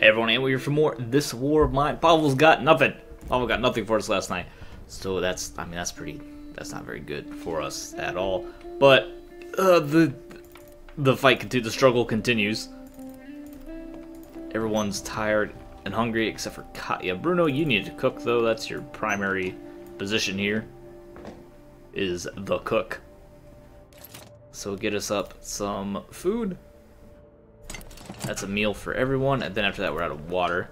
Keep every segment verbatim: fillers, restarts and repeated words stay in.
Everyone, and we're here for more This War of Mine. Pavel's got nothing. Pavel got nothing for us last night. So that's, I mean, that's pretty, that's not very good for us at all. But uh, the the fight continues, the struggle continues. Everyone's tired and hungry except for Katya. Bruno, you need to cook though. That's your primary position here, is the cook. So get us up some food. That's a meal for everyone, and then after that we're out of water.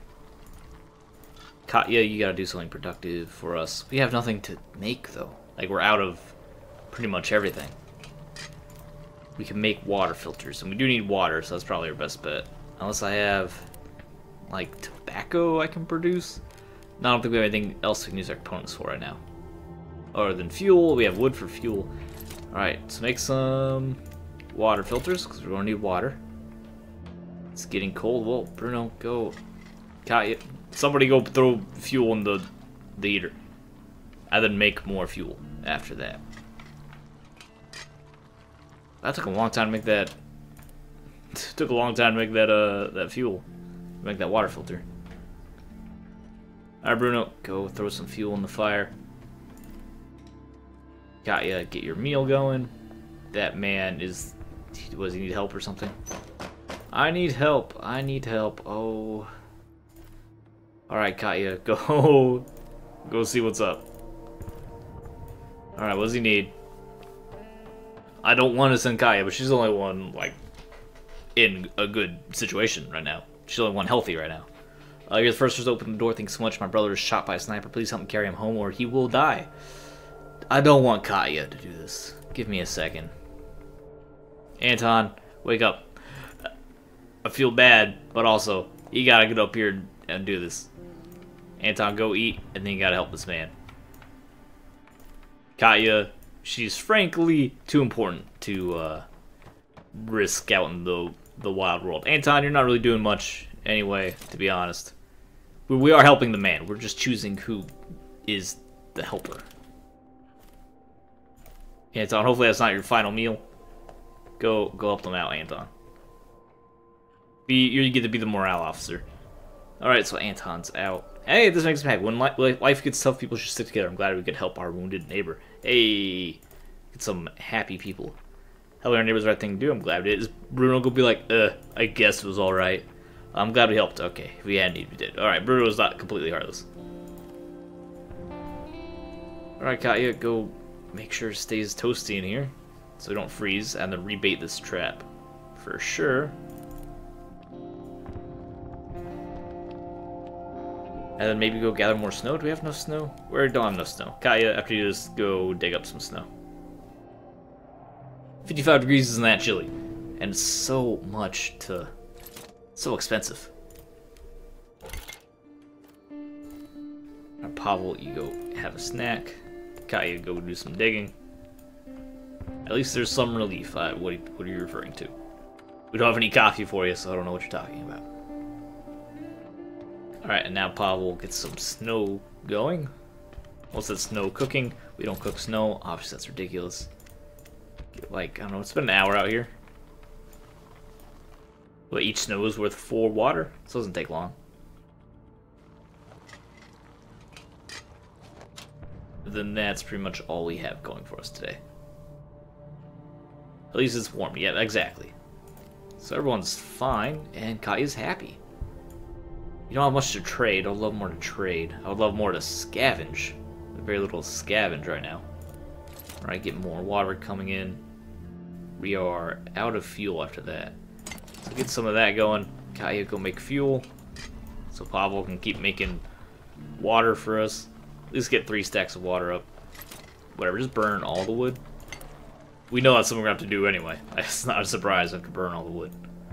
Katya, you gotta do something productive for us. We have nothing to make though. Like, we're out of pretty much everything. We can make water filters, and we do need water, so that's probably our best bet. Unless I have, like, tobacco I can produce. No, I don't think we have anything else we can use our components for right now. Other than fuel, we have wood for fuel. Alright, so make some water filters, because we're going to need water. It's getting cold. Well, Bruno, go. Katya, somebody go throw fuel in the, the heater. And then make more fuel after that. That took a long time to make that. Took a long time to make that uh that fuel. Make that water filter. Alright, Bruno, go throw some fuel in the fire. Katya, get your meal going. That man is. Does he need help or something? I need help. I need help. Oh. Alright, Katya, go. Go see what's up. Alright, what does he need? I don't want to send Katya, but she's the only one, like, in a good situation right now. She's the only one healthy right now. Uh, you're the first to open the door. Thanks so much. My brother is shot by a sniper. Please help me carry him home or he will die. I don't want Katya to do this. Give me a second. Anton, wake up. I feel bad, but also, you gotta get up here and do this. Anton, go eat, and then you gotta help this man. Katya, she's frankly too important to uh, risk out in the, the wild world. Anton, you're not really doing much anyway, to be honest. We, we are helping the man. We're just choosing who is the helper. Anton, hopefully that's not your final meal. Go, go help them out, Anton. Be, you get to be the morale officer. Alright, so Anton's out. Hey, this makes me happy. When li life gets tough, people should stick together. I'm glad we could help our wounded neighbor. Hey, get some happy people. Helping our neighbor's the right thing to do. I'm glad we did. Is Bruno gonna be like, uh, I guess it was alright. I'm glad we helped. Okay, if we had need, we did. Alright, Bruno was not completely heartless. Alright, Katya, go make sure it stays toasty in here so we don't freeze, and then rebait this trap. For sure. And then maybe go gather more snow. Do we have enough snow? We don't have enough snow. Katya, after you just go dig up some snow. fifty-five degrees isn't that chilly. And it's so much to... so expensive. Right, Pavel, you go have a snack. Katya, go do some digging. At least there's some relief. Uh, what, what are you referring to? We don't have any coffee for you, so I don't know what you're talking about. Alright, and now Pavel gets some snow going. What's that snow cooking? We don't cook snow. Obviously, that's ridiculous. Like, I don't know, it's been an hour out here. But each snow is worth four water, so it doesn't take long. Then that's pretty much all we have going for us today. At least it's warm. Yeah, exactly. So everyone's fine, and Katya's happy. You don't have much to trade. I would love more to trade. I would love more to scavenge. Very little to scavenge right now. Alright, get more water coming in. We are out of fuel after that. So get some of that going. Katya, go make fuel. So Pavel can keep making water for us. At least get three stacks of water up. Whatever, just burn all the wood. We know that's something we're going to have to do anyway. It's not a surprise I have to burn all the wood.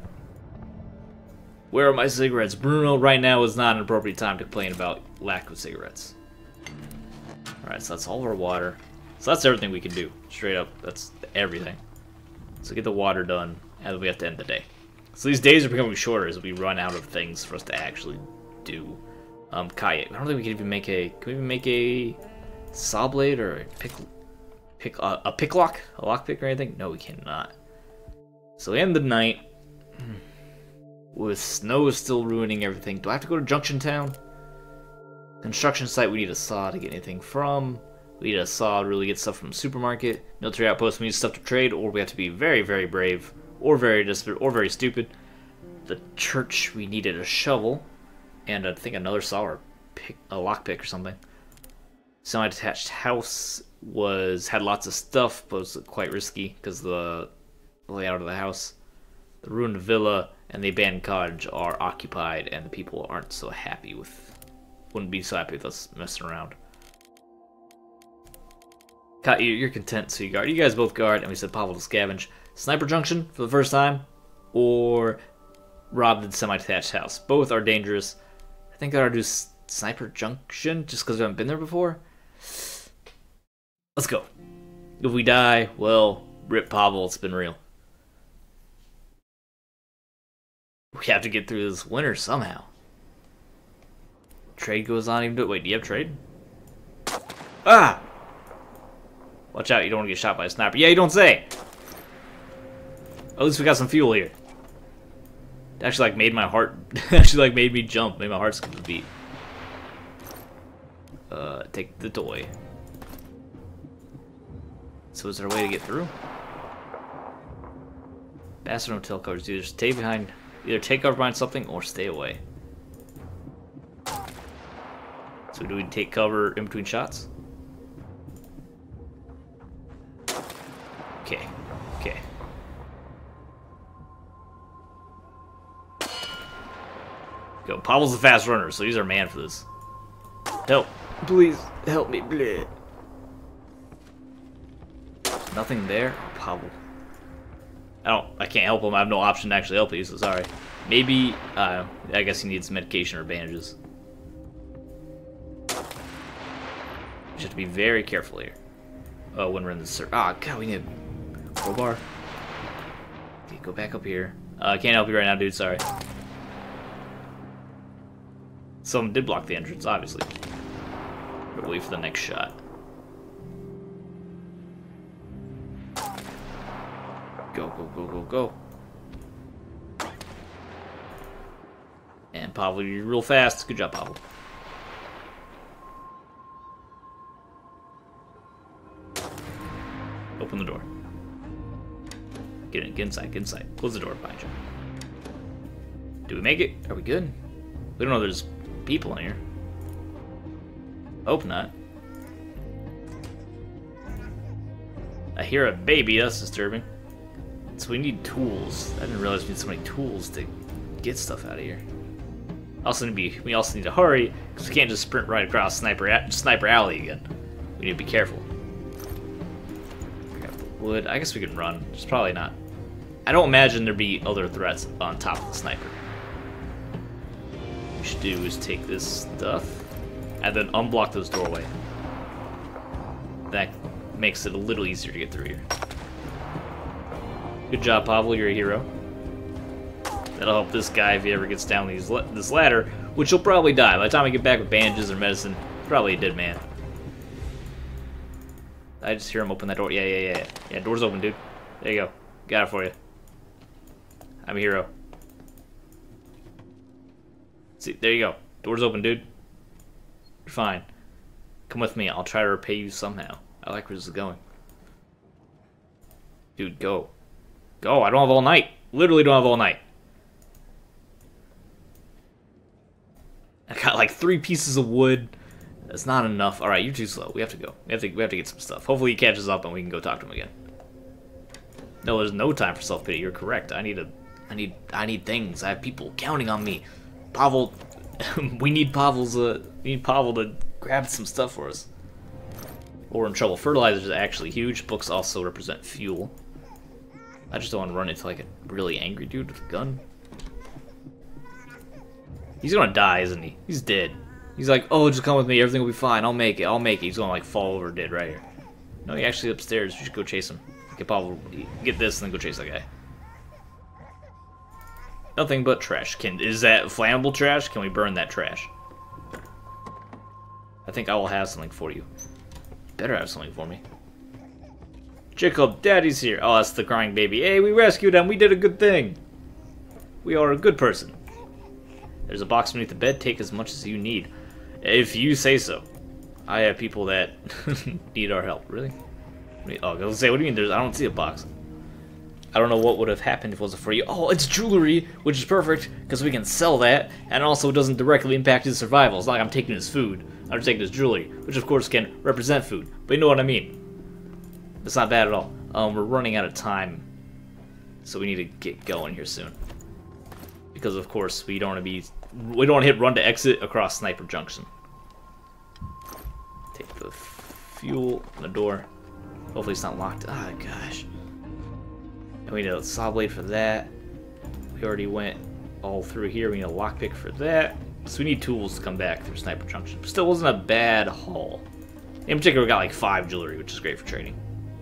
Where are my cigarettes? Bruno, right now is not an appropriate time to complain about lack of cigarettes. Alright, so that's all of our water. So that's everything we can do. Straight up, that's everything. So get the water done, and then we have to end the day. So these days are becoming shorter as we run out of things for us to actually do. Um, Katya, I don't think we can even make a... Can we even make a saw blade or a pick... pick uh, a pick lock? A lock pick or anything? No, we cannot. So we end the night. With snow still ruining everything. Do I have to go to Junction Town? Construction site we need a saw to get anything from. We need a saw to really get stuff from the supermarket. Military outpost we need stuff to trade, or we have to be very, very brave. Or very desperate, or very stupid. The church we needed a shovel. And I think another saw or pick, a lockpick or something. Semi-detached house was had lots of stuff, but was quite risky because the layout of the house. The ruined villa and the abandoned cottage are occupied, and the people aren't so happy with, wouldn't be so happy with us messing around. You're content, so you guard. You guys both guard, and we said Pavel to scavenge. Sniper Junction for the first time, or rob the semi-detached house. Both are dangerous. I think I ought to do Sniper Junction just because we haven't been there before. Let's go. If we die, well, rip Pavel, it's been real. We have to get through this winter somehow. Trade goes on even to... Wait, do you have trade? Ah! Watch out, you don't want to get shot by a sniper. Yeah, you don't say! At least we got some fuel here. It actually, like, made my heart... actually, like, made me jump. Made my heart skip a beat. Uh, take the toy. So is there a way to get through? Bastard Hotel covers. Either stay behind... Either take cover behind something or stay away. So do we take cover in between shots? Okay. Okay. Go. Pavel's a fast runner, so he's our man for this. Help. Please, help me. Bleh. Nothing there? Oh, Pavel. I don't, I can't help him. I have no option to actually help you, so sorry. Maybe, uh, I guess he needs medication or bandages. We have to be very careful here. Oh, when we're in the circle. Ah, God, we need a crowbar. Okay, go back up here. Uh, I can't help you right now, dude, sorry. Someone did block the entrance, obviously. But wait for the next shot. Go, go, go, go, go. And Pavel, you're real fast. Good job, Pavel. Open the door. Get in, get inside, get inside. Close the door behind you. Do we make it? Are we good? We don't know there's people in here. Hope not. I hear a baby, that's disturbing. So we need tools. I didn't realize we need so many tools to get stuff out of here. Also need to be, we also need to hurry, because we can't just sprint right across Sniper Sniper Alley again. We need to be careful. Grab the wood. I guess we can run. It's probably not. I don't imagine there'd be other threats on top of the sniper. What we should do is take this stuff and then unblock this doorway. That makes it a little easier to get through here. Good job, Pavel. You're a hero. That'll help this guy if he ever gets down these this ladder, which he'll probably die. By the time I get back with bandages or medicine, probably a dead man. I just hear him open that door. Yeah, yeah, yeah, yeah. Yeah, door's open, dude. There you go. Got it for you. I'm a hero. See, there you go. Door's open, dude. You're fine. Come with me. I'll try to repay you somehow. I like where this is going. Dude, go. Go. I don't have all night. Literally don't have all night. I got like three pieces of wood. That's not enough. All right, you're too slow. We have to go. We have to. We have to get some stuff. Hopefully he catches up and we can go talk to him again. No, there's no time for self-pity. You're correct. I need a. I need. I need things. I have people counting on me. Pavel. we need Pavel's. Uh, we need Pavel to grab some stuff for us. Or we're in trouble. Fertilizer is actually huge. Books also represent fuel. I just don't want to run into like a really angry dude with a gun. He's gonna die, isn't he? He's dead. He's like, oh, just come with me. Everything will be fine. I'll make it. I'll make it. He's gonna like fall over dead right here. No, he's actually upstairs. We should go chase him. Get Pavel, get this, and then go chase that guy. Nothing but trash. Can is that flammable trash? Can we burn that trash? I think I will have something for you. Better have something for me. Jacob, Daddy's here. Oh, that's the crying baby. Hey, we rescued him. We did a good thing. We are a good person. There's a box beneath the bed. Take as much as you need. If you say so. I have people that need our help. Really? Oh, I was gonna say, what do you mean there's... I don't see a box. I don't know what would have happened if it wasn't for you. Oh, it's jewelry, which is perfect, because we can sell that, and also it doesn't directly impact his survival. It's not like I'm taking his food. I'm just taking his jewelry, which of course can represent food. But you know what I mean. It's not bad at all. Um, we're running out of time, so we need to get going here soon. Because of course we don't want to be... We don't want to hit run to exit across Sniper Junction. Take the fuel on the door. Hopefully it's not locked. Ah, gosh. And we need a saw blade for that. We already went all through here. We need a lockpick for that. So we need tools to come back through Sniper Junction. But still wasn't a bad haul. In particular, we got like five jewelry, which is great for trading.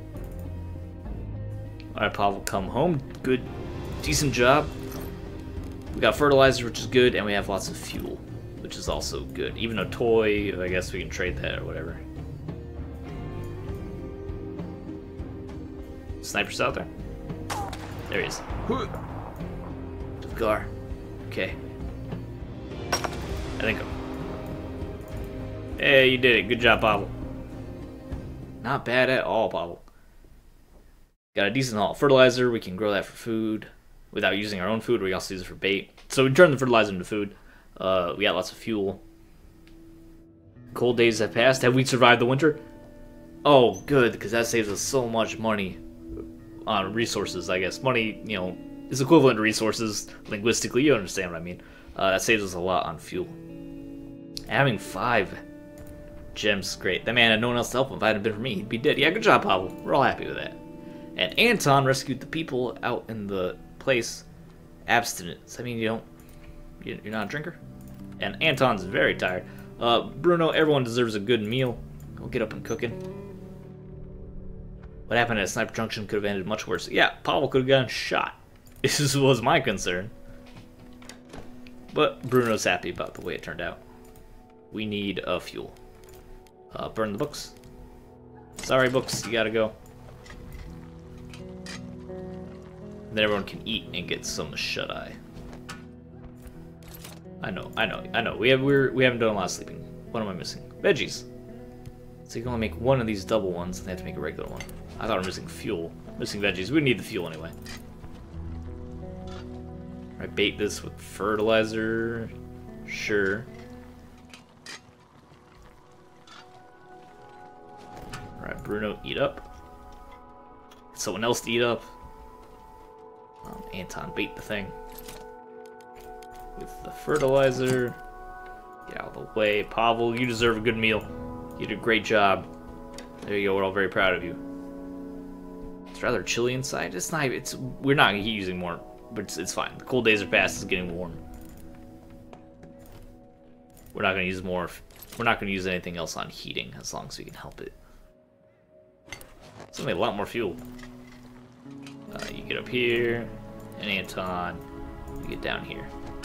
Alright, Pavel, come home. Good, decent job. We got fertilizer, which is good, and we have lots of fuel, which is also good. Even a toy, I guess we can trade that or whatever. Sniper's out there. There he is. To the car. Okay. I think. Hey, you did it. Good job, Pavel. Not bad at all, Pavel. Got a decent haul. Fertilizer, we can grow that for food without using our own food. We also use it for bait. So we turn the fertilizer into food. Uh, we got lots of fuel. Cold days have passed. Have we survived the winter? Oh, good, because that saves us so much money on resources, I guess. Money, you know, is equivalent to resources linguistically. You understand what I mean. Uh, that saves us a lot on fuel. Having five gems, great. That man had no one else to help him. If it hadn't been for me, he'd be dead. Yeah, good job, Pavel. We're all happy with that. And Anton rescued the people out in the place. Abstinence. I mean, you don't... You're not a drinker? And Anton's very tired. Uh, Bruno, everyone deserves a good meal. Go get up and cooking. What happened at Sniper Junction could have ended much worse. Yeah, Pavel could have gotten shot. This was my concern. But Bruno's happy about the way it turned out. We need a uh, fuel. Uh, burn the books. Sorry, books, you gotta go. Then everyone can eat and get some shut-eye. I know, I know, I know. We have we're we haven't done a lot of sleeping. What am I missing? Veggies. So you can only make one of these double ones, and they have to make a regular one. I thought I'm missing fuel. Missing veggies. We need the fuel anyway. I bait this with fertilizer. Sure. Alright, Bruno, eat up. Someone else to eat up. Um, Anton, bait the thing. With the fertilizer. Get out of the way. Pavel, you deserve a good meal. You did a great job. There you go, we're all very proud of you. It's rather chilly inside. It's not, it's, we're not using more, but it's, it's fine. The cold days are past, it's getting warm. We're not gonna use more, we're not gonna use anything else on heating as long as we can help it. It's only a lot more fuel. Uh, you get up here, and Anton, you get down here.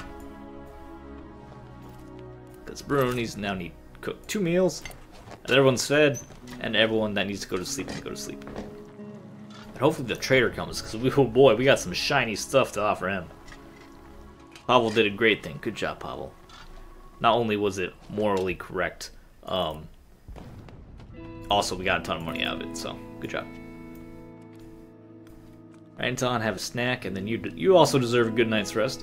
Because Bruno needs to now need to cook two meals, and everyone's fed, and everyone that needs to go to sleep can go to sleep. And hopefully the trader comes, because we, oh boy, we got some shiny stuff to offer him. Pavel did a great thing. Good job, Pavel. Not only was it morally correct, um, also we got a ton of money out of it, so good job. Anton, have a snack, and then you you also deserve a good night's rest.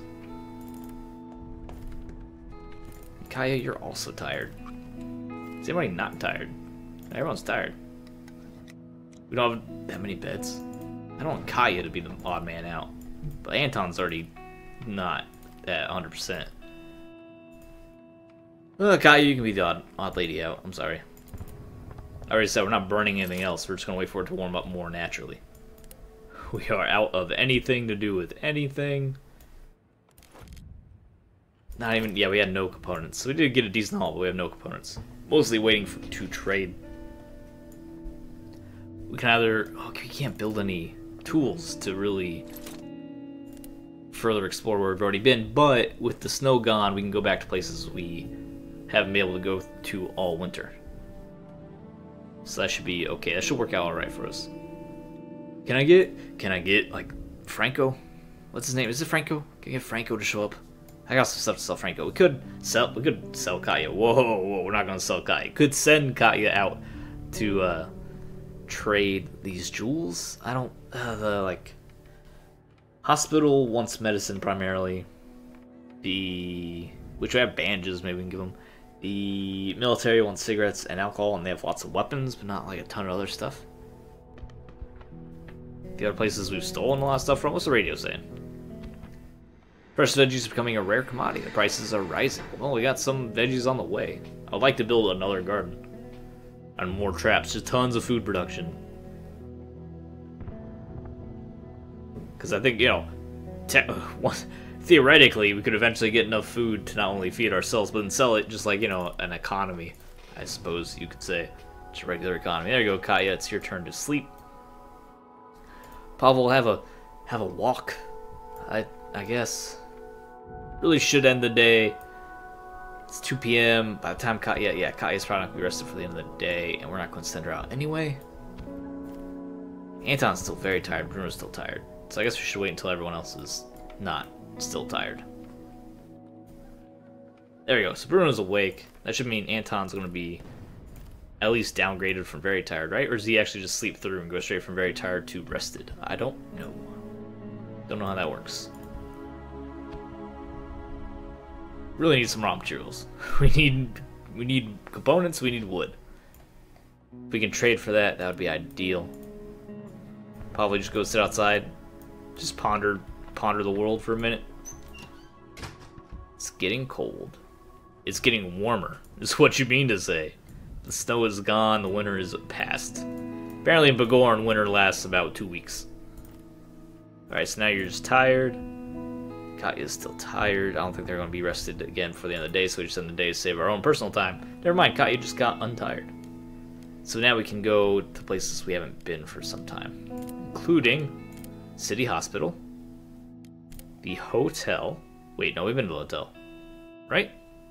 Kaya, you're also tired. Is anybody not tired? Everyone's tired. We don't have that many beds. I don't want Kaya to be the odd man out, but Anton's already not at one hundred percent. Uh, Kaya, you can be the odd, odd lady out. I'm sorry. I already said we're not burning anything else. We're just going to wait for it to warm up more naturally. We are out of anything to do with anything. Not even... Yeah, we had no components. So we did get a decent haul, but we have no components. Mostly waiting for, to trade. We can either... Oh, we can't build any tools to really further explore where we've already been, but with the snow gone, we can go back to places we haven't been able to go to all winter. So that should be okay. That should work out alright for us. Can I get... Can I get, like, Franco? What's his name? Is it Franco? Can we get Franco to show up? I got some stuff to sell Franco. We could sell. We could sell Katya. Whoa, whoa, we're not gonna sell Katya. Could send Katya out to uh, trade these jewels. I don't. Uh, the like hospital wants medicine primarily. The which we have bandages. Maybe we can give them. The military wants cigarettes and alcohol, and they have lots of weapons, but not like a ton of other stuff. The other places we've stolen a lot of stuff from. What's the radio saying? Fresh veggies are becoming a rare commodity. The prices are rising. Well, we got some veggies on the way. I'd like to build another garden. And more traps. Just tons of food production. Because I think, you know, te theoretically, we could eventually get enough food to not only feed ourselves, but then sell it just like, you know, an economy, I suppose you could say. Just a regular economy. There you go, Katya. It's your turn to sleep. Pavel will have a, have a walk. I, I guess. Really should end the day. It's two P M By the time Katya, yeah, Katya's probably not going to be rested for the end of the day, and we're not going to send her out anyway. Anton's still very tired. Bruno's still tired. So I guess we should wait until everyone else is not still tired. There we go. So Bruno's awake. That should mean Anton's going to be at least downgraded from very tired, right? Or does he actually just sleep through and go straight from very tired to rested? I don't know. Don't know how that works. Really need some raw materials. We need we need components, we need wood. If we can trade for that, that would be ideal. Probably just go sit outside. Just ponder ponder the world for a minute. It's getting cold. It's getting warmer, is what you mean to say. The snow is gone, the winter is past. Apparently in Bogorn, winter lasts about two weeks. Alright, so now you're just tired. Katya's still tired. I don't think they're going to be rested again for the end of the day, so we just end the day to save our own personal time. Never mind, Katya just got untired. So now we can go to places we haven't been for some time, including City Hospital, the hotel. Wait, no, we've been to the hotel, right?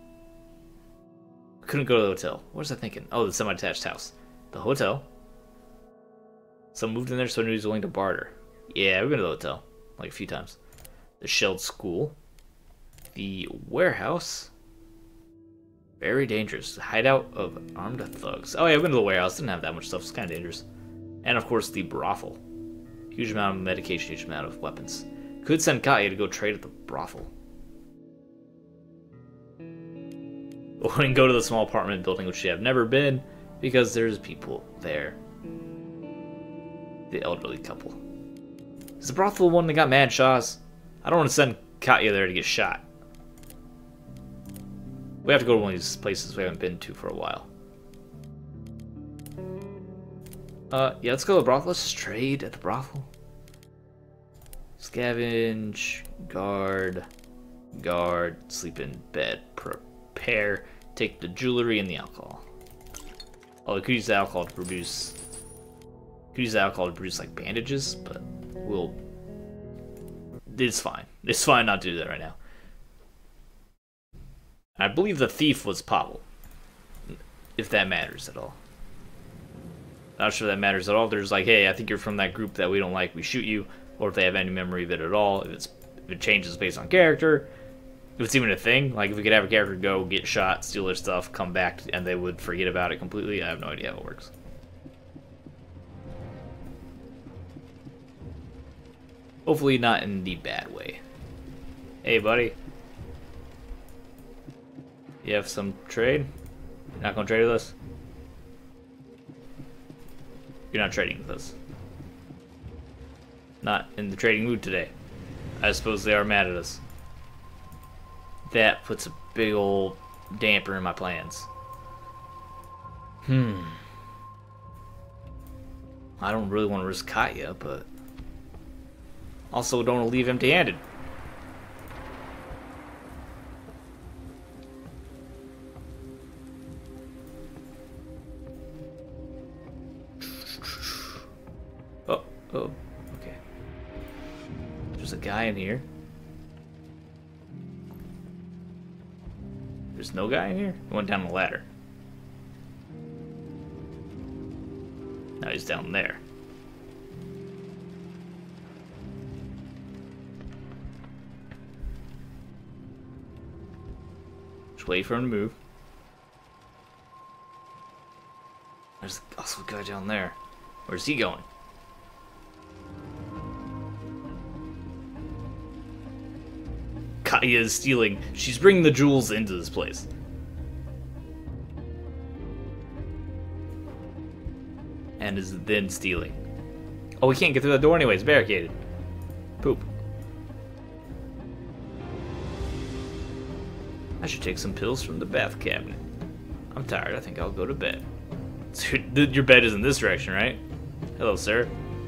We couldn't go to the hotel. What was I thinking? Oh, the semi-detached house. The hotel. Someone moved in there, so nobody's willing to barter. Yeah, we've been to the hotel like a few times. The shelled school. The warehouse. Very dangerous. The hideout of armed thugs. Oh yeah, I've been to the warehouse. Didn't have that much stuff. It's kind of dangerous. And of course the brothel. Huge amount of medication, huge amount of weapons. Could send Katya to go trade at the brothel. Or we can go to the small apartment building, which we have never been, because there's people there. The elderly couple. Is the brothel the one that got mad Shaws? I don't want to send Katya there to get shot. We have to go to one of these places we haven't been to for a while. Uh, yeah, let's go to the brothel. Let's trade at the brothel. Scavenge, guard, guard, sleep in bed, prepare, take the jewelry and the alcohol. Oh, we could use the alcohol to produce... Could use the alcohol to produce, like, bandages, but we'll... It's fine. It's fine not to do that right now. I believe the thief was Pavel. If that matters at all. Not sure that matters at all. If there's like, hey, I think you're from that group that we don't like, we shoot you. Or if they have any memory of it at all. If it's if it changes based on character. If it's even a thing. Like if we could have a character go, get shot, steal their stuff, come back, and they would forget about it completely. I have no idea how it works. Hopefully not in the bad way. Hey, buddy. You have some trade? You're not gonna trade with us? You're not trading with us. Not in the trading mood today. I suppose they are mad at us. That puts a big old damper in my plans. Hmm. I don't really want to risk Katya, but... Also don't want to leave empty-handed. Oh, oh, okay. There's a guy in here. There's no guy in here? He went down the ladder. Now he's down there. Just wait for him to move. There's also a guy down there. Where's he going? Katya is stealing. She's bringing the jewels into this place. And is then stealing. Oh, we can't get through that door anyway. It's barricaded. Poop. I should take some pills from the bath cabinet. I'm tired. I think I'll go to bed. So your bed is in this direction, right? Hello, sir.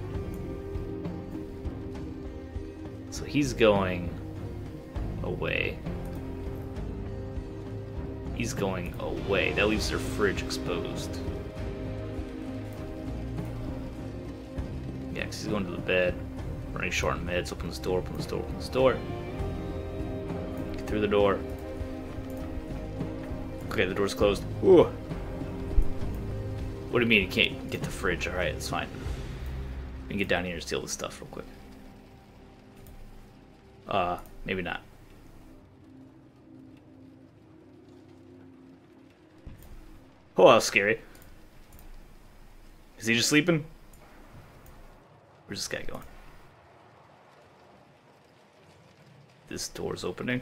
So he's going away. He's going away. That leaves their fridge exposed. Yeah, because he's going to the bed. Running short on meds. Open this door, open this door, open this door. Get through the door. Okay, the door's closed. Ooh. What do you mean you can't get the fridge? Alright, it's fine. We can get down here and steal this stuff real quick. Uh, maybe not. Oh, that was scary. Is he just sleeping? Where's this guy going? This door's opening.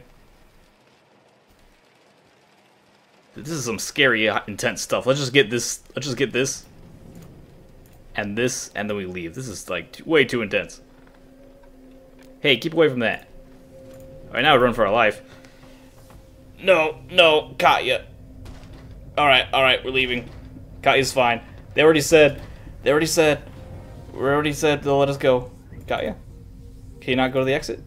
This is some scary, intense stuff. Let's just get this. Let's just get this. And this, and then we leave. This is, like, too, way too intense. Hey, keep away from that. Alright, now we run for our life. No, no, Katya. Alright, alright, we're leaving. Katya's fine. They already said, they already said, we already said they'll let us go. Katya? Can you not go to the exit?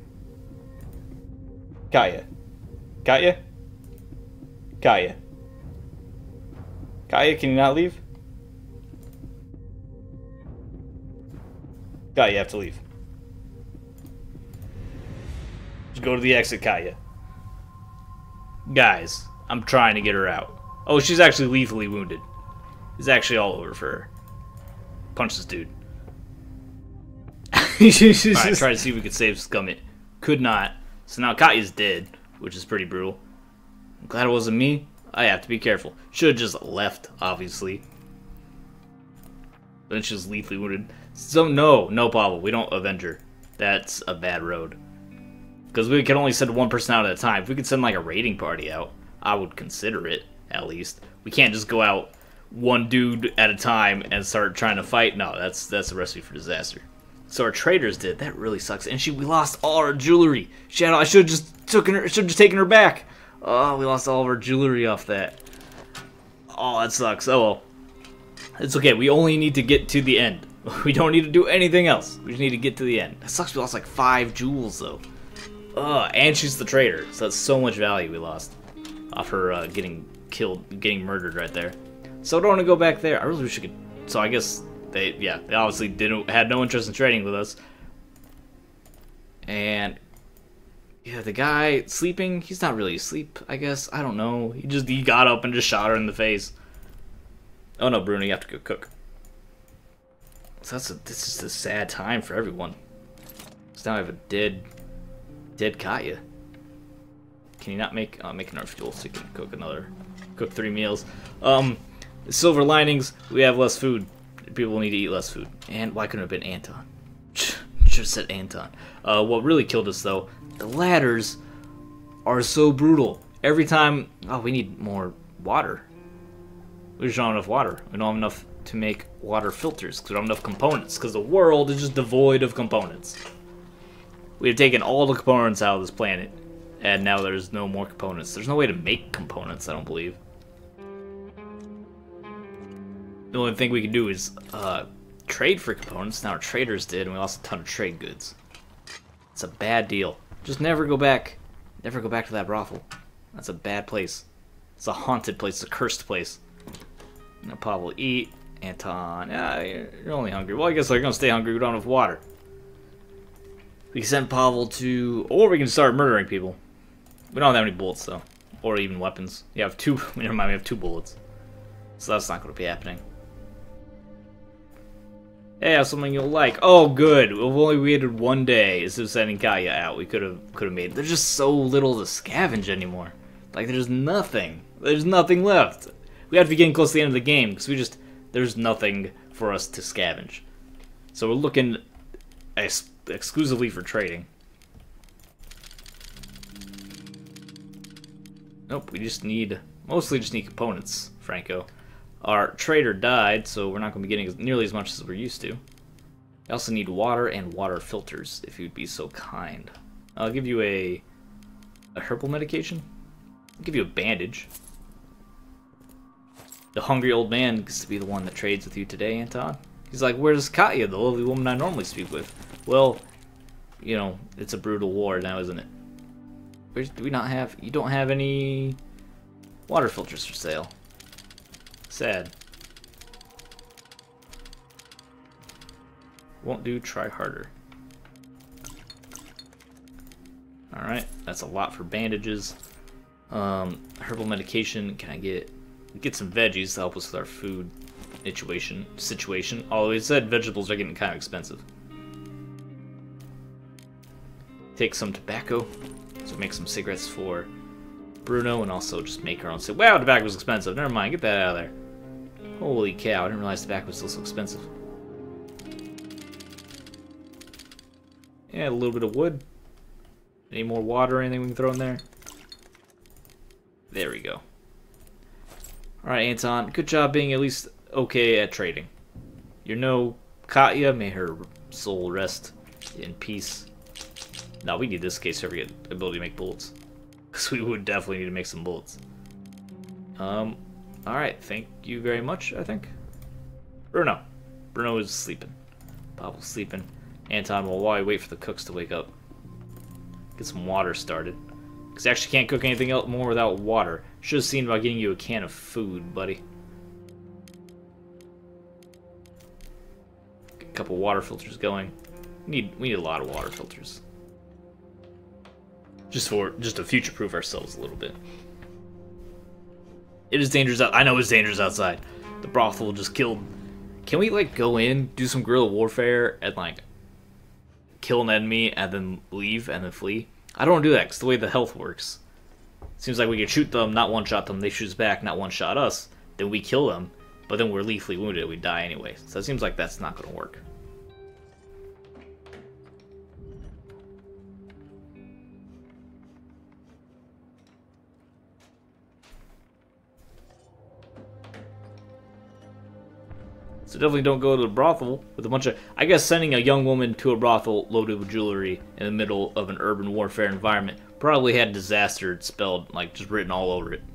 Katya? Katya? Katya? Katya, can you not leave? Katya, you have to leave. Just go to the exit, Katya. Guys, I'm trying to get her out. Oh, she's actually lethally wounded. It's actually all over for her. Punch this dude. Alright, try to see if we could save Scummit. Could not. So now Katya's dead, which is pretty brutal. I'm glad it wasn't me. I have to be careful. Should have just left, obviously. Then she's lethally wounded. So no, no Pavel, we don't avenge her. That's a bad road. Because we can only send one person out at a time. If we could send like a raiding party out, I would consider it, at least. We can't just go out one dude at a time and start trying to fight. No, that's that's a recipe for disaster. So our traders did. That really sucks. And she, we lost all our jewelry. She had, I should have just taken her. Should have just taken her back. Oh, we lost all of our jewelry off that. Oh, that sucks. Oh well. It's okay. We only need to get to the end. We don't need to do anything else. We just need to get to the end. That sucks. We lost like five jewels though. Ugh, and she's the traitor. So that's so much value we lost off her uh, getting killed, getting murdered right there. So I don't want to go back there. I really wish I could. So I guess they, yeah, they obviously didn't had no interest in trading with us. And yeah, the guy sleeping, he's not really asleep, I guess. I don't know. He just he got up and just shot her in the face. Oh no, Bruno, you have to go cook. So that's a, this is a sad time for everyone. So now I have a dead, dead Katya. Can you not make, uh, make another fuel so you can cook another, cook three meals? Um, silver linings, we have less food. People need to eat less food. And why couldn't it have been Anton? Should have said Anton. Uh, what really killed us though, the ladders are so brutal. Every time, oh, we need more water. We just don't have enough water. We don't have enough to make water filters because we don't have enough components because the world is just devoid of components. We have taken all the components out of this planet and now there's no more components. There's no way to make components, I don't believe. The only thing we can do is uh, trade for components. Now our traders did and we lost a ton of trade goods. It's a bad deal. Just never go back. Never go back to that brothel. That's a bad place. It's a haunted place. It's a cursed place. Now Pavel eat. Anton, yeah, you're only hungry. Well, I guess they're gonna stay hungry. We don't have water. We can send Pavel to, or we can start murdering people. We don't have that many bullets though, or even weapons. You have two. Never mind, we have two bullets, so that's not gonna be happening. Hey, I have something you'll like. Oh, good. We've only waited one day instead of sending Katya out. We could have could have made. There's just so little to scavenge anymore. Like, there's nothing. There's nothing left. We have to be getting close to the end of the game, because we just... There's nothing for us to scavenge. So we're looking ex exclusively for trading. Nope, we just need... Mostly just need components, Franco. Our trader died, so we're not going to be getting as, nearly as much as we're used to. I also need water and water filters, if you'd be so kind. I'll give you a... A herbal medication? I'll give you a bandage. The hungry old man gets to be the one that trades with you today, Anton. He's like, where's Katya, the lovely woman I normally speak with? Well, you know, it's a brutal war now, isn't it? Where's, do we not have... You don't have any water filters for sale. Sad. Won't do, try harder. Alright, that's a lot for bandages. Um, herbal medication, can I get get some veggies to help us with our food situation situation. Although it said vegetables are getting kind of expensive. Take some tobacco, so make some cigarettes for Bruno, and also just make our own cigarettes. Wow, tobacco's expensive. Never mind, get that out of there. Holy cow, I didn't realize tobacco was still so expensive. Yeah, a little bit of wood. Any more water or anything we can throw in there? There we go. Alright, Anton, good job being at least okay at trading. You're no Katya, may her soul rest in peace. No, we need this in case we ever get the ability to make bullets. Because we would definitely need to make some bullets. Um, alright, thank you very much, I think. Bruno. Bruno is sleeping. Pavel's sleeping. Anton, well, while I wait for the cooks to wake up, get some water started. Because I actually can't cook anything else more without water. Should have seen about getting you a can of food, buddy. Get a couple water filters going. We need we need a lot of water filters. Just for just to future-proof ourselves a little bit. It is dangerous out. I know it's dangerous outside. The brothel just killed. Can we like go in, do some guerrilla warfare, and like kill an enemy and then leave and then flee? I don't want to do that because the way the health works. Seems like we can shoot them, not one-shot them, they shoot us back, not one-shot us, then we kill them, but then we're lethally wounded, we die anyway. So it seems like that's not going to work. So definitely don't go to the brothel with a bunch of... I guess sending a young woman to a brothel loaded with jewelry in the middle of an urban warfare environment probably had disaster spelled, like, just written all over it.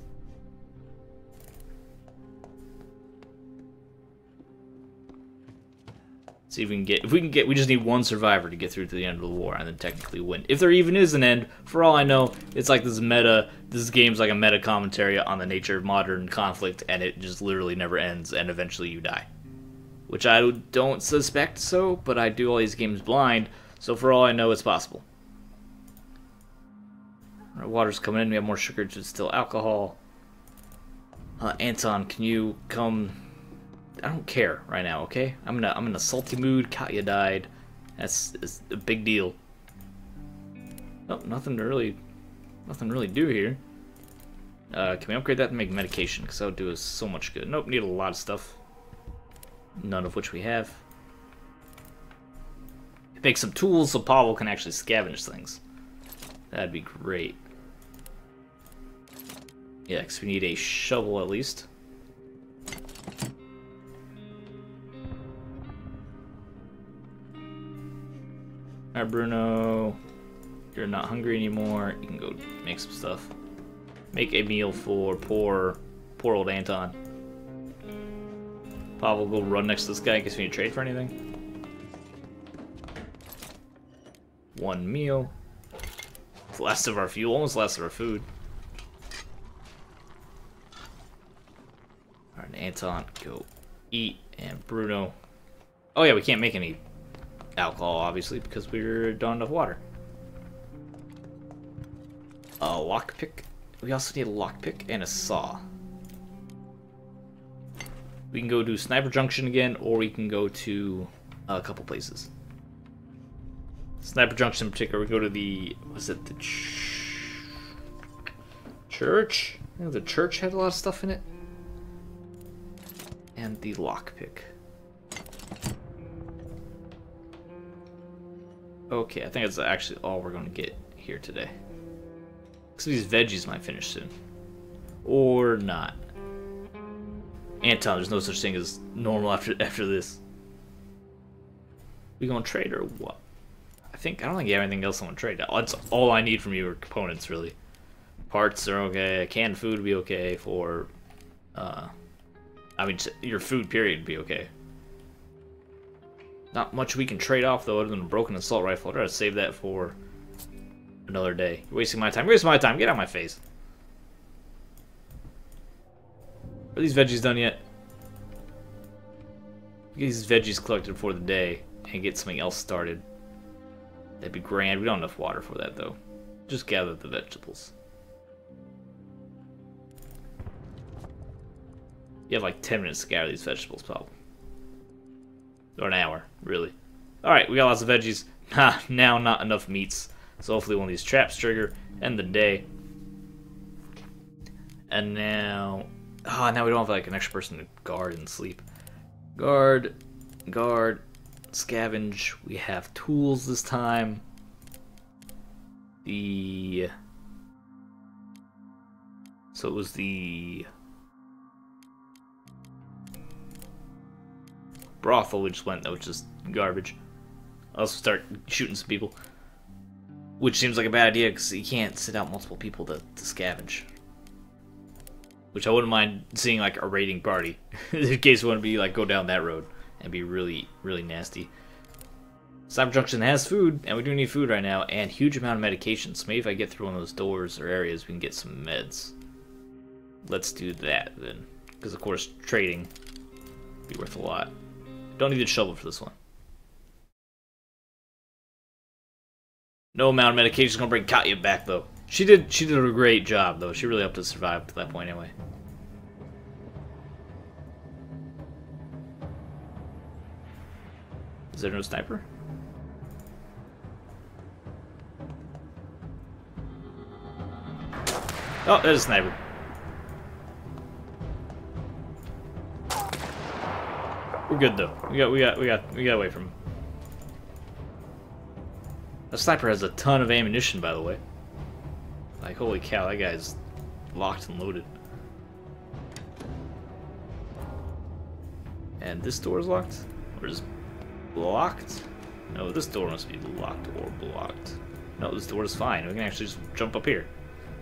See if we can get... If we can get... We just need one survivor to get through to the end of the war and then technically win. If there even is an end, for all I know, it's like this meta... This game's like a meta commentary on the nature of modern conflict, and it just literally never ends, and eventually you die. Which I don't suspect so, but I do all these games blind, so for all I know, it's possible. Our water's coming in, we have more sugar to distill alcohol. Uh, Anton, can you come... I don't care right now, okay? I'm in a, I'm in a salty mood, Katya died. That's, that's a big deal. Oh, nothing to really... Nothing to really do here. Uh, can we upgrade that and make medication? Because that would do us so much good. Nope, need a lot of stuff. None of which we have. Make some tools so Pavel can actually scavenge things. That'd be great. Yeah, because we need a shovel at least. Alright, Bruno. You're not hungry anymore. You can go make some stuff. Make a meal for poor, poor old Anton. Pavel, go run next to this guy in case we need to trade for anything. One meal. It's the last of our fuel, almost the last of our food. Alright, Anton, go eat. And Bruno. Oh yeah, we can't make any alcohol, obviously, because we're done enough water. A lockpick. We also need a lockpick and a saw. We can go to Sniper Junction again, or we can go to a couple places. Sniper Junction in particular, we go to the... Was it the... Ch church. I think the church had a lot of stuff in it. And the lockpick. Okay, I think that's actually all we're going to get here today. Because these veggies might finish soon. Or not. Anton, there's no such thing as normal after after this. We gonna trade or what? I think I don't think you have anything else I want to trade. That's all I need from you are components, really. Parts are okay. Canned food would be okay for. Uh, I mean, your food period would be okay. Not much we can trade off though, other than a broken assault rifle. I'll try to save that for another day. You're wasting my time. You're wasting my time. Get out of my face. Are these veggies done yet? Get these veggies collected for the day and get something else started. That'd be grand. We don't have enough water for that though. Just gather the vegetables. You have like ten minutes to gather these vegetables, probably. Or an hour, really. Alright, we got lots of veggies. Ha, now not enough meats. So hopefully one of these traps trigger. End the day. And now... Ah, oh, now we don't have like an extra person to guard and sleep. Guard, guard, scavenge. We have tools this time. The... So it was the... brothel we just went, though, which is garbage. I'll also start shooting some people. Which seems like a bad idea, because you can't sit out multiple people to, to scavenge. Which I wouldn't mind seeing, like, a raiding party. In case we want to be, like, go down that road and be really, really nasty. Cyber Junction has food, and we do need food right now, and huge amount of medication. So maybe if I get through one of those doors or areas, we can get some meds. Let's do that, then. Because, of course, trading would be worth a lot. Don't need a shovel for this one. No amount of medication is gonna bring Katya back, though. She did. She did a great job, though. She really helped us survive to that point, anyway. Is there no sniper? Oh, there's a sniper. We're good though. We got, we got, we got, we got away from him. The sniper has a ton of ammunition, by the way. Like, holy cow, that guy's locked and loaded. And this door is locked? Or is blocked? No, this door must be locked or blocked. No, this door is fine. We can actually just jump up here.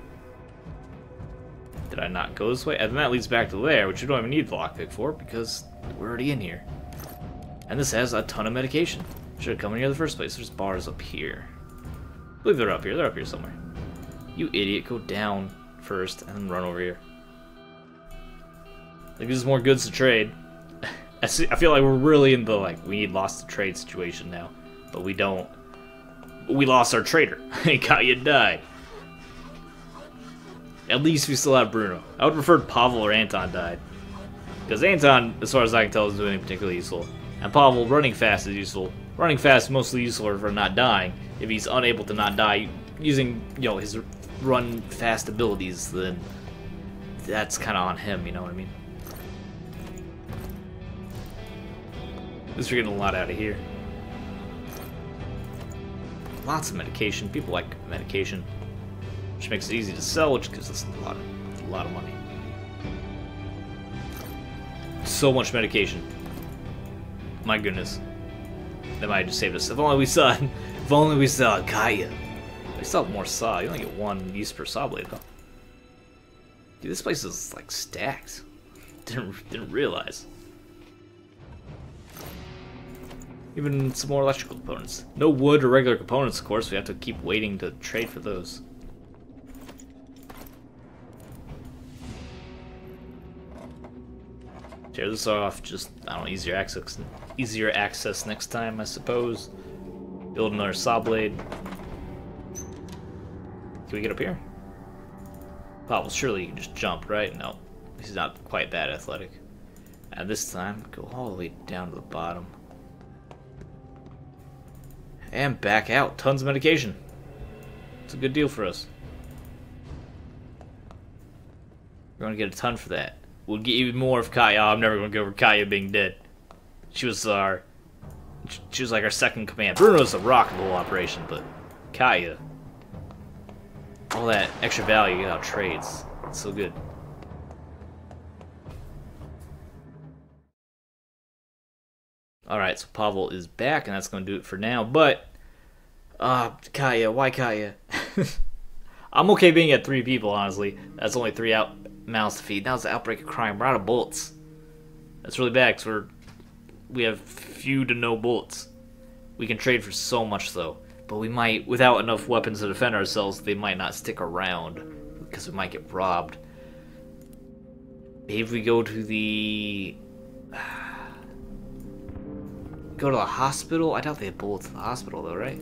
Did I not go this way? And then that leads back to there, which you don't even need the lockpick for, because we're already in here. And this has a ton of medication. Should have come in here in the first place. There's bars up here. I believe they're up here. They're up here somewhere. You idiot. Go down first and then run over here. I think this is more goods to trade. I, see, I feel like we're really in the, like, we need lost to trade situation now. But we don't. We lost our trader. Katya died. At least we still have Bruno. I would prefer Pavel or Anton died. Because Anton, as far as I can tell, isn't doing anything particularly useful. And Pavel, running fast is useful. Running fast is mostly useful for not dying. If he's unable to not die using, you know, his run fast abilities, then that's kind of on him, you know what I mean? At least we're getting a lot out of here. Lots of medication. People like medication. Which makes it easy to sell, which gives us a lot of, a lot of money. So much medication. My goodness. That might have just saved us. If only we saw if only we saw Katya. We still have more saw. You only get one use per saw blade though. Dude, this place is like stacked. Didn't didn't realize. Even some more electrical components. No wood or regular components, of course. We have to keep waiting to trade for those. Tear this off, just, I don't know, easier access, easier access next time, I suppose. Build another saw blade. Can we get up here? Pavel, surely you can just jump, right? No, he's not quite that athletic. And this time, go all the way down to the bottom. And back out. Tons of medication. It's a good deal for us. We're gonna get a ton for that. We'll get even more if Kaya. Oh, I'm never gonna go over Kaya being dead. She was our. She was like our second command. Bruno's the rock of the whole operation, but Kaya. All that extra value you get out of trades. It's so good. Alright, so Pavel is back, and that's going to do it for now. But, uh, Kaya, why Kaya? I'm okay being at three people, honestly. That's only three out mouths to feed. Now it's the outbreak of crime. We're out of bullets. That's really bad, because we're, we have few to no bullets. We can trade for so much, though. But we might, without enough weapons to defend ourselves, they might not stick around, because we might get robbed. Maybe if we go to the... Go to the hospital? I doubt they have bullets in the hospital, though, right?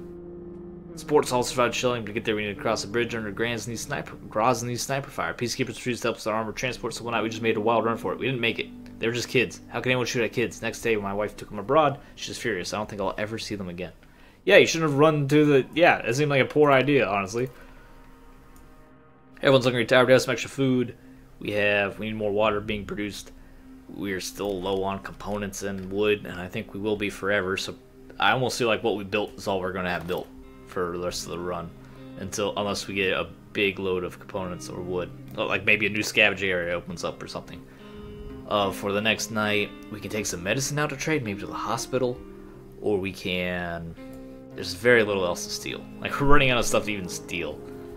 Sports all survived shelling. To get there, we need to cross the bridge under Grozny's sniper, Grozny's sniper fire. Peacekeepers refused to help us with our armored transport, so one night we just made a wild run for it. We didn't make it. They were just kids. How can anyone shoot at kids? Next day, when my wife took them abroad, she's just furious. I don't think I'll ever see them again. Yeah, you shouldn't have run to the... Yeah, it seemed like a poor idea, honestly. Everyone's looking retired. We have some extra food. We have... We need more water being produced. We're still low on components and wood, and I think we will be forever, so I almost feel like what we built is all we're going to have built for the rest of the run, until unless we get a big load of components or wood. Like maybe a new scavenging area opens up or something. Uh, for the next night, we can take some medicine out to trade, maybe to the hospital, or we can... There's very little else to steal. Like, we're running out of stuff to even steal.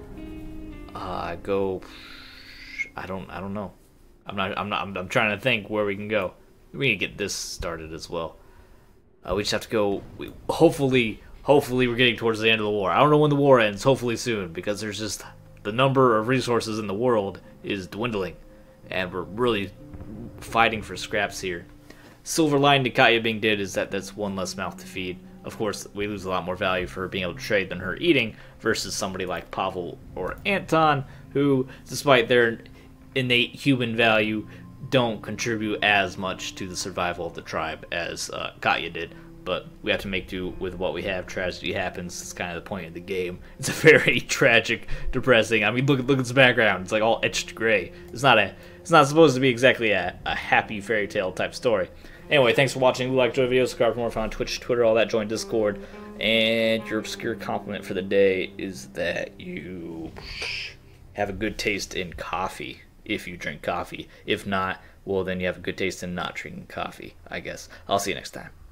Uh, go... I don't, I don't know. I'm not, I'm not, I'm, I'm trying to think where we can go. We need to get this started as well. Uh, we just have to go, we, hopefully, hopefully we're getting towards the end of the war. I don't know when the war ends, hopefully soon, because there's just, the number of resources in the world is dwindling. And we're really fighting for scraps here. Silver lining to Kaya being dead is that that's one less mouth to feed. Of course, we lose a lot more value for her being able to trade than her eating, versus somebody like Pavel or Anton, who, despite their innate human value, don't contribute as much to the survival of the tribe as uh, Kaya did. But we have to make do with what we have. Tragedy happens. It's kind of the point of the game. It's a very tragic, depressing. I mean, look look at this background. It's like all etched gray. It's not a. It's not supposed to be exactly a, a happy fairy tale type story. Anyway, thanks for watching. If you like enjoy videos, subscribe for more fun on Twitch, Twitter, all that. Join Discord. And your obscure compliment for the day is that you have a good taste in coffee. If you drink coffee. If not, well, then you have a good taste in not drinking coffee, I guess. I'll see you next time.